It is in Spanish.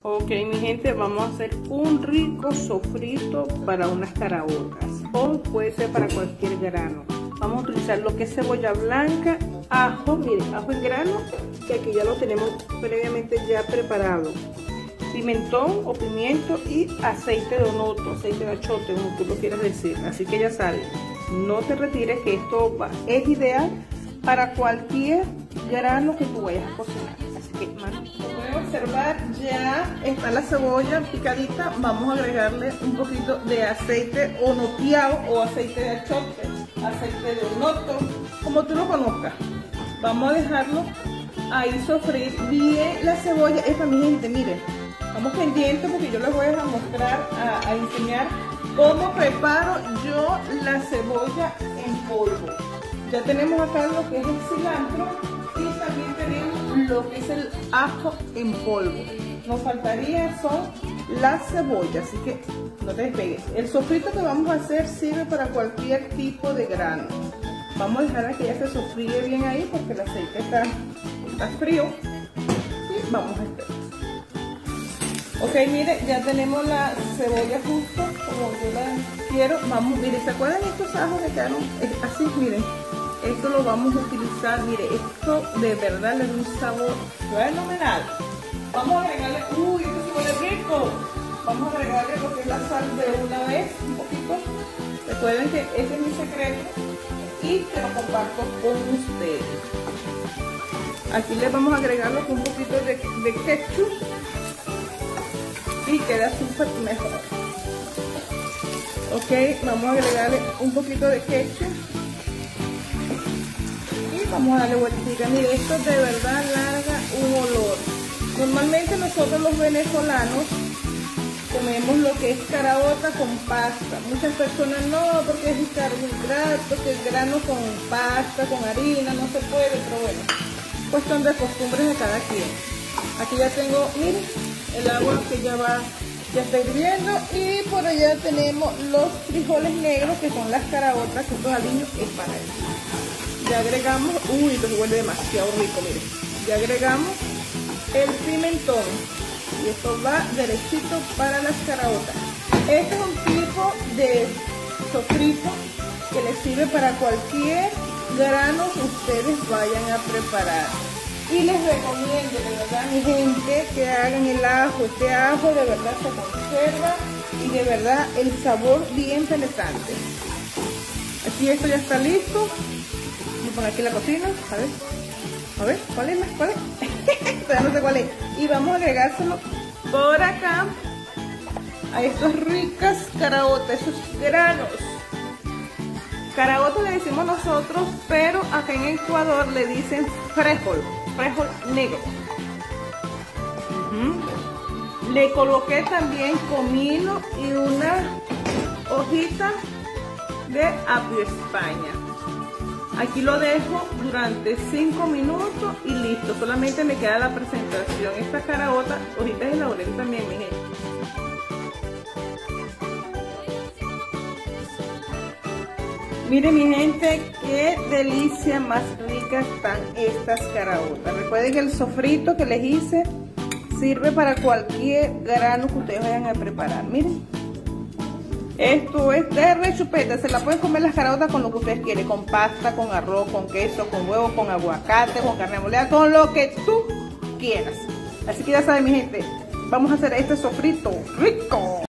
Ok, mi gente, vamos a hacer un rico sofrito para unas caraotas, o puede ser para cualquier grano. Vamos a utilizar lo que es cebolla blanca, ajo, miren, ajo en grano, que aquí ya lo tenemos previamente ya preparado, pimentón o pimiento y aceite de onoto, aceite de achote, como tú lo quieras decir. Así que ya sabes, no te retires, que esto es ideal para cualquier grano que tú vayas a cocinar. Así que, como pueden observar, ya está la cebolla picadita. Vamos a agregarle un poquito de aceite onoteado o aceite de achote, aceite de onoto, como tú lo conozcas. Vamos a dejarlo ahí sofreír bien la cebolla. Esta, mi gente, miren, vamos pendientes porque yo les voy a mostrar, a enseñar cómo preparo yo la cebolla en polvo. Ya tenemos acá lo que es el cilantro y también tenemos lo que es el ajo en polvo. Nos faltaría son las cebollas, así que no te despegues. El sofrito que vamos a hacer sirve para cualquier tipo de grano. Vamos a dejar a que ya se sofríe bien ahí porque el aceite está frío. Y vamos a esperar. Ok, mire, ya tenemos la cebolla justo como yo la quiero. Vamos, mire, ¿se acuerdan estos ajos que quedaron así? Miren, esto lo vamos a utilizar. Mire, esto de verdad le da un sabor fenomenal. Vamos a agregarle, uy, esto se huele rico. Vamos a agregarle lo que es la sal de una vez, un poquito. Recuerden que ese es mi secreto y te lo comparto con ustedes. Aquí les vamos a agregarlo con un poquito de ketchup y queda súper mejor. Ok, vamos a agregarle un poquito de ketchup y vamos a darle vueltita. Mire, esto de verdad larga un olor. Normalmente nosotros los venezolanos comemos lo que es caraota con pasta. Muchas personas no, porque es un carbohidrato, que el grano con pasta, con harina, no se puede, pero bueno, cuestión de costumbres de cada quien. Aquí ya tengo, miren, el agua que ya está hirviendo, y por allá tenemos los frijoles negros, que son las caraotas, que estos aliños es para eso. Ya agregamos, uy, esto huele demasiado rico, miren. Ya agregamos el pimentón y esto va derechito para las caraotas. Este es un tipo de sofrito que les sirve para cualquier grano que ustedes vayan a preparar. Y les recomiendo, de verdad, mi gente, que hagan el ajo. Este ajo de verdad se conserva y de verdad el sabor bien penetrante. Aquí esto ya está listo. Voy a poner aquí la cocina, a ver, ¿cuál es? Todavía no sé cuál es. Y vamos a agregárselo por acá a estas ricas caraotas, esos granos. Caraotas le decimos nosotros, pero acá en Ecuador le dicen frijol negro. Le coloqué también comino y una hojita de apio España. Aquí lo dejo durante 5 minutos y listo. Solamente me queda la presentación. Esta caraota, hojitas de laurel también, mi gente. Miren, mi gente, qué delicia más rica están estas caraotas. Recuerden que el sofrito que les hice sirve para cualquier grano que ustedes vayan a preparar. Miren, esto es de rechupeta. Se la pueden comer las caraotas con lo que ustedes quieren, con pasta, con arroz, con queso, con huevo, con aguacate, con carne molida, con lo que tú quieras. Así que ya saben, mi gente, vamos a hacer este sofrito rico.